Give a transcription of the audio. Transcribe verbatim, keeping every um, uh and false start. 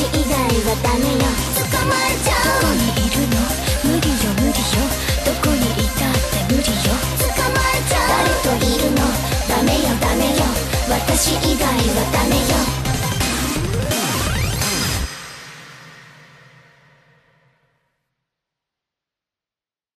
以外はダメよ。捕まえちゃう。どこにいるの？無理よ無理よ。どこにいたって無理よ。捕まえちゃう。誰といるの？ダメよダメよ。私以外はダメよ。